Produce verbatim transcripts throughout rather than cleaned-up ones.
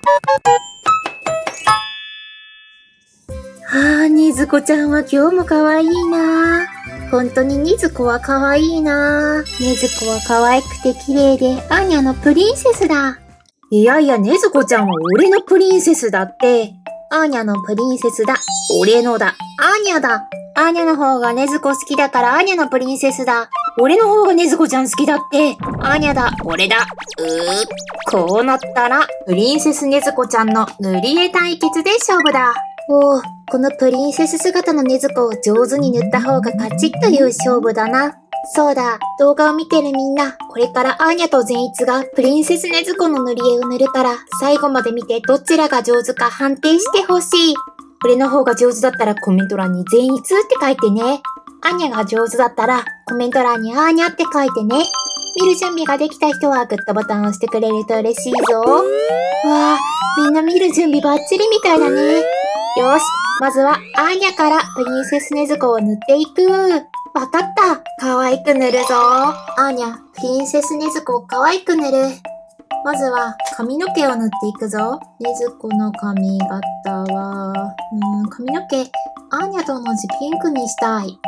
あー、ねずこちゃんは今日も可愛いなー。本当にねずこは可愛いなー。ねずこは可愛くて綺麗で、アーニャのプリンセスだ。いやいや、ねずこちゃんは俺のプリンセスだって。アーニャのプリンセスだ。俺のだ。アーニャだ。アーニャの方がねずこ好きだからアーニャのプリンセスだ。俺の方がねずこちゃん好きだって。アーニャだ。俺だ。うー。こうなったら、プリンセスねずこちゃんの塗り絵対決で勝負だ。おー、このプリンセス姿のねずこを上手に塗った方が勝ちという勝負だな。そうだ、動画を見てるみんな、これからアーニャと善逸がプリンセスねずこの塗り絵を塗るから、最後まで見てどちらが上手か判定してほしい。俺の方が上手だったらコメント欄に善逸って書いてね。アーニャが上手だったらコメント欄にアーニャって書いてね。見る準備ができた人はグッドボタンを押してくれると嬉しいぞ。わあ、みんな見る準備バッチリみたいだね。よし、まずはアーニャからプリンセスねずこを塗っていく。わかった。可愛く塗るぞ。アーニャ、プリンセスねずこを可愛く塗る。まずは髪の毛を塗っていくぞ。ねずこの髪型は、うーん、髪の毛、アーニャと同じピンクにしたい。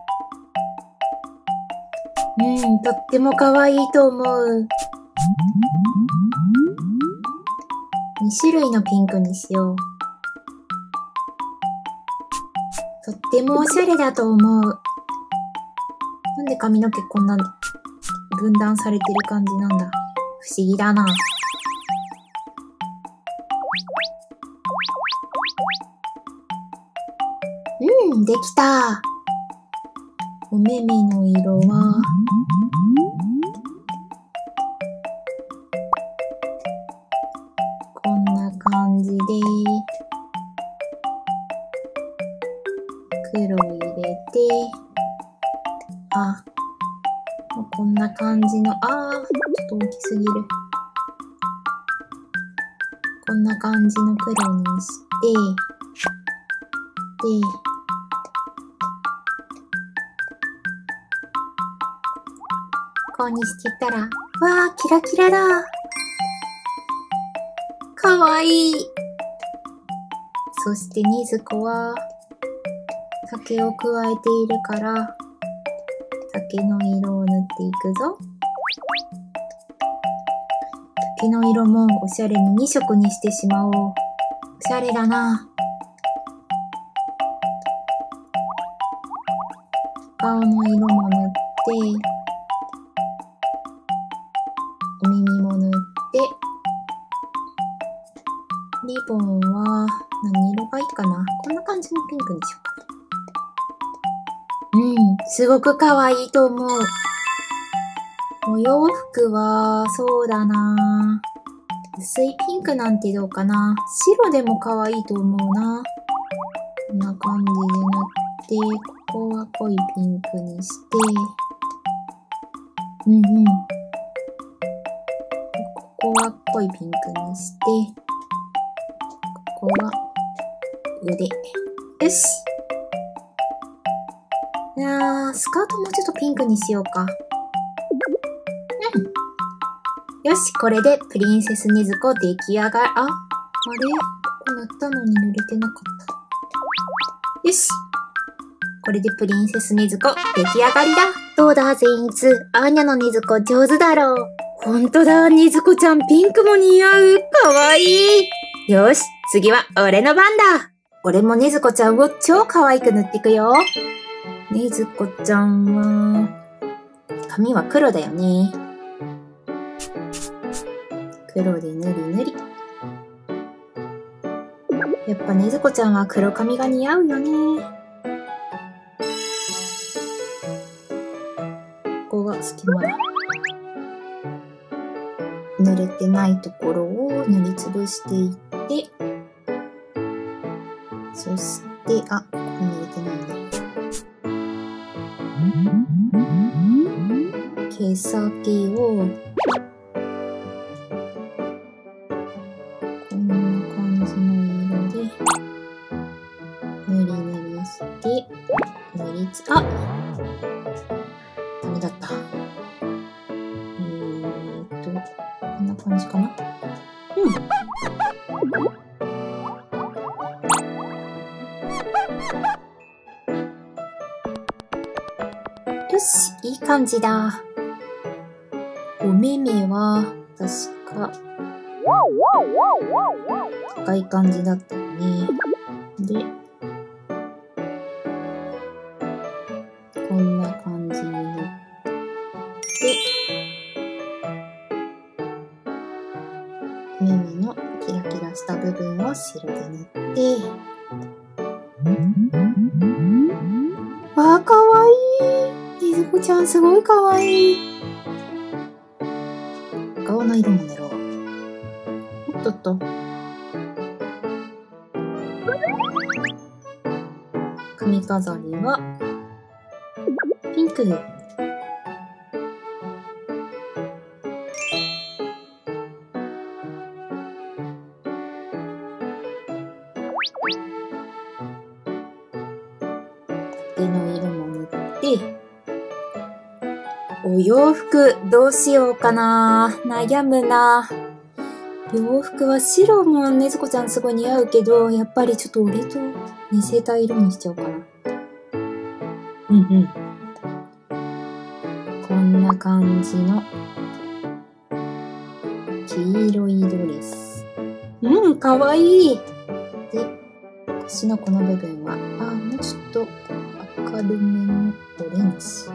うん、とっても可愛いと思う。に種類のピンクにしよう。とってもおしゃれだと思う。なんで髪の毛こんな分断されてる感じなんだ。不思議だな。うん、できた。お目目の色は、こんな感じで、黒入れて、あ、もうこんな感じの、あー、ちょっと大きすぎる。こんな感じの黒にして、で、こうにしてたら、わー、キラキラだ。かわいい。そしてねずこは、竹を加えているから、竹の色を塗っていくぞ。竹の色もおしゃれにに色にしてしまおう。おしゃれだな。顔の色も塗って、お耳も塗って、リボンは何色がいいかな。こんな感じのピンクにしようかな。うん、すごく可愛いと思う。お洋服は、そうだな。薄いピンクなんてどうかな。白でも可愛いと思うな。こんな感じで塗って、ここは濃いピンクにして、うんうん。ここは濃いピンクにして、ここは腕。よし。いやー、スカートもちょっとピンクにしようか。うん。よし、これでプリンセスねずこ出来上がる。あ、あれ？ここ塗ったのに塗れてなかった。よし。これでプリンセスねずこ出来上がりだ。どうだ、善逸。アーニャのねずこ上手だろう。ほんとだ、ねずこちゃんピンクも似合う。かわいい。よし、次は俺の番だ。俺もねずこちゃんを超可愛く塗っていくよ。ねずこちゃんは、髪は黒だよね。黒で塗り塗り。やっぱねずこちゃんは黒髪が似合うよね。ここが隙間だ。塗れてないところを塗りつぶしていって、そして、あ、ここ塗れてないね。毛先を、こんな感じの色で、塗り塗りして、塗りつ、あ！ダメだった。えーっと、こんな感じかな。うん。 感じだ。お目目は、確か、赤い感じだったよね。で、こんな感じに塗って、目目のキラキラした部分を白で塗って、わあ、かわいい。ねずこちゃんすごいかわいい。顔の色も塗ろう。おっとっと。髪飾りは、ピンク。手の色も塗って、お洋服どうしようかな。悩むな。洋服は白もねずこちゃんすごい似合うけど、やっぱりちょっと俺と似せた色にしちゃおうかな。うんうん。こんな感じの黄色いドレス。うん、かわいい。で、腰のこの部分は、あ、もうちょっと明るめのオレンジ。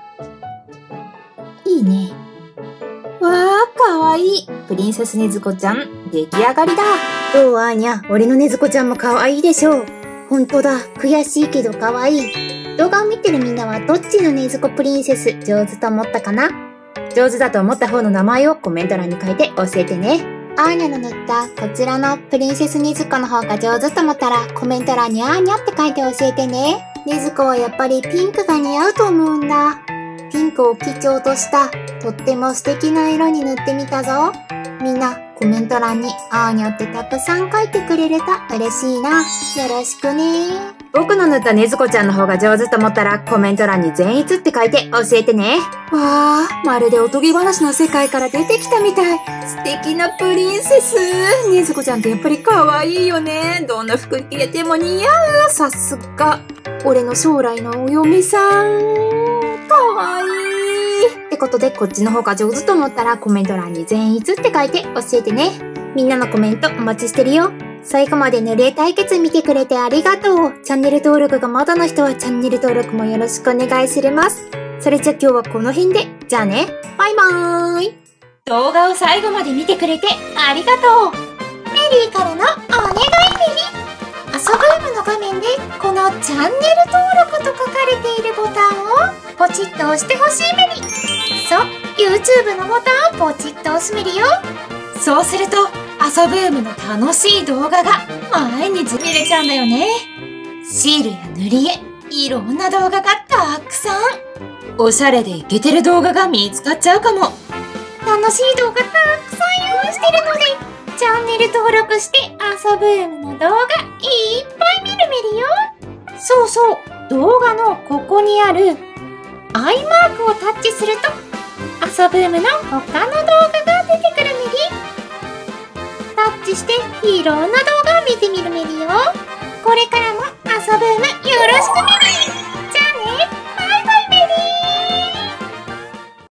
いいね。わあ、かわいい。プリンセスねずこちゃん、出来上がりだ。どうアーニャ、俺のねずこちゃんもかわいいでしょう。ほんとだ、悔しいけどかわいい。動画を見てるみんなはどっちのねずこプリンセス上手と思ったかな？上手だと思った方の名前をコメント欄に書いて教えてね。アーニャの塗ったこちらのプリンセスねずこの方が上手と思ったらコメント欄にアーニャって書いて教えてね。ねずこはやっぱりピンクが似合うと思うんだ。ピンクを基調としたとっても素敵な色に塗ってみたぞ。みんなコメント欄にアーニャってたくさん書いてくれると嬉しいな。よろしくね。僕の塗ったねずこちゃんの方が上手と思ったらコメント欄に善逸って書いて教えてね。わー、まるでおとぎ話の世界から出てきたみたい。素敵なプリンセス。ねずこちゃんってやっぱり可愛いよね。どんな服着れても似合う。さすが。俺の将来のお嫁さん。かわいい。ってことでこっちの方が上手と思ったらコメント欄に善逸って書いて教えてね。みんなのコメントお待ちしてるよ。最後まで塗り絵対決見てくれてありがとう。チャンネル登録がまだの人はチャンネル登録もよろしくお願いします。それじゃ今日はこの辺で。じゃあね。バイバーイ。動画を最後まで見てくれてありがとう。メリーからのお願いメリー。遊ぶームの画面でこのチャンネル登録と書かれているボタンをポチッと押してほしいメリー。そう、YouTube のボタンをポチッと押すメリーよ。そうすると遊ぶームの楽しい動画が毎日見れちゃうんだよね。シールや塗り絵、いろんな動画がたくさん。おしゃれでイケてる動画が見つかっちゃうかも。楽しい動画たくさん用意してるので、チャンネル登録して遊ぶームの動画いっぱい見るメリよ。そうそう、動画のここにあるアイマークをタッチすると遊ぶームの他の動画が出てくるメリ。タッチしていろんな動画を見てみるメリよ。これからも遊ぶームよろしくメリ。